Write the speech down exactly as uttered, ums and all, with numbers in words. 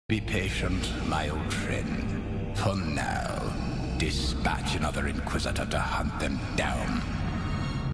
Be patient, my old friend. For now, dispatch another Inquisitor to hunt them down.